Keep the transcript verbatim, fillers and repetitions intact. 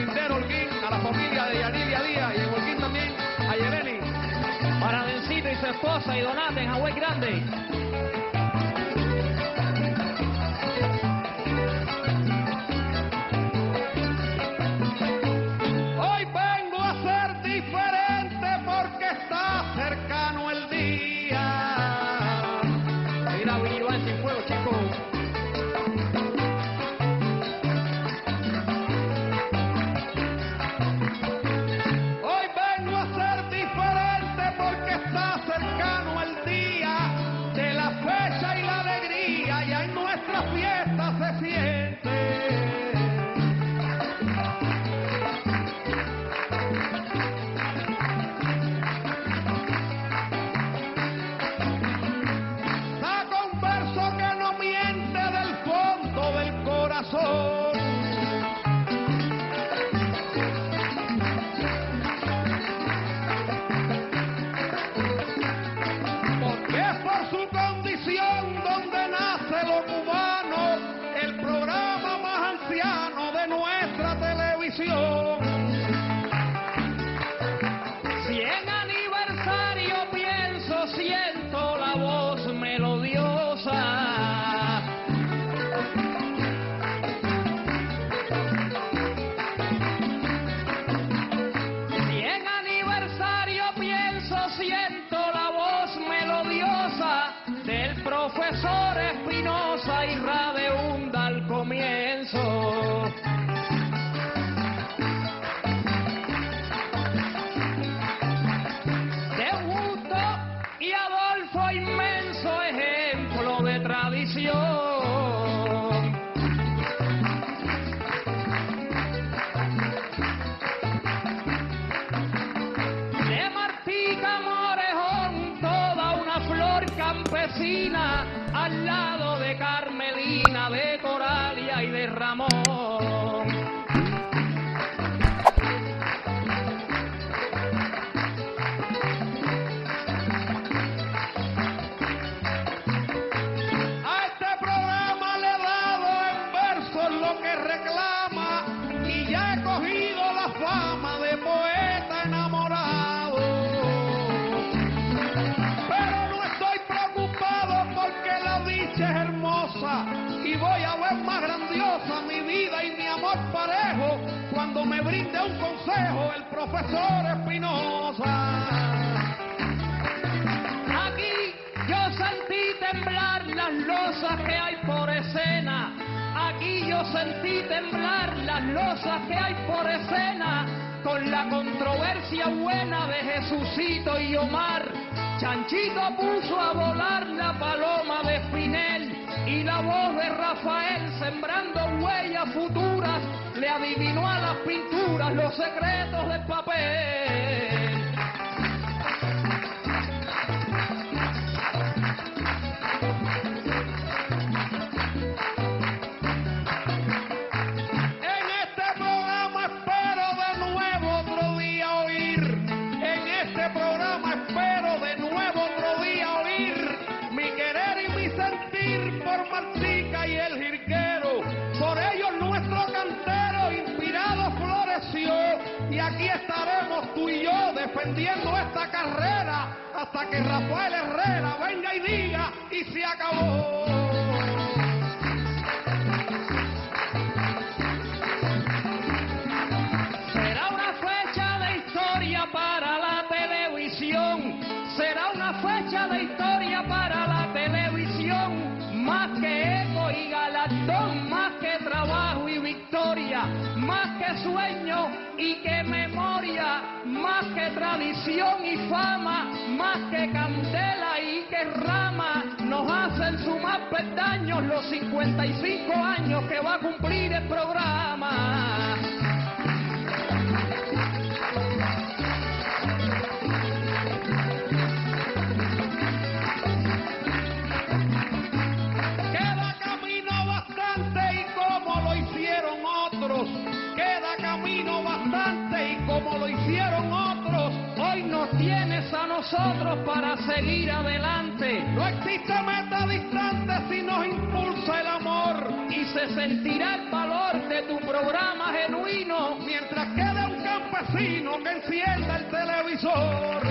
Lindero Holguín, a la familia de Yanilia Díaz y en Holguín también a Yeleni. Para Dencito y su esposa y Donate en Hawái Grande. Hoy vengo a ser diferente porque está cercano el día. Mira, Willy va sin fuego, chicos. Cien aniversario pienso, siento la voz melodiosa. Cien aniversario pienso, siento la voz melodiosa del profesor Espinosa y Radeunda al comienzo. Inmenso ejemplo de tradición. De Martí Camorejón, toda una flor campesina, al lado de Carmelina, de Coralia y de Ramón. Y voy a ver más grandiosa mi vida y mi amor parejo cuando me brinde un consejo el profesor Espinosa. Aquí yo sentí temblar las losas que hay por escena. Aquí yo sentí temblar las losas que hay por escena. Con la controversia buena de Jesucito y Omar, Chanchito puso a volar la paloma de Spinel. Y la voz de Rafael, sembrando huellas futuras, le adivinó a las pinturas los secretos del papel. En este programa espero de nuevo otro día oír. En este programa espero de nuevo otro día oír mi querer y mi sentir por Martica y el Jirquero. Por ellos nuestro cantero inspirado floreció. Y aquí estaremos tú y yo defendiendo esta carrera hasta que Rafael Herrera venga y diga y se acabó. Será una fecha de historia para la televisión. Será una fecha de historia para la televisión. Más que eco y galardón, más que trabajo y victoria, más que sueño y que memoria, más que tradición y fama, más que candela y que rama, nos hacen sumar peldaños los cincuenta y cinco años que va a cumplir el programa. Queda camino bastante y como lo hicieron otros, hoy nos tienes a nosotros para seguir adelante. No existe meta distante si nos impulsa el amor. y se sentirá el valor de tu programa genuino mientras quede un campesino que encienda el televisor.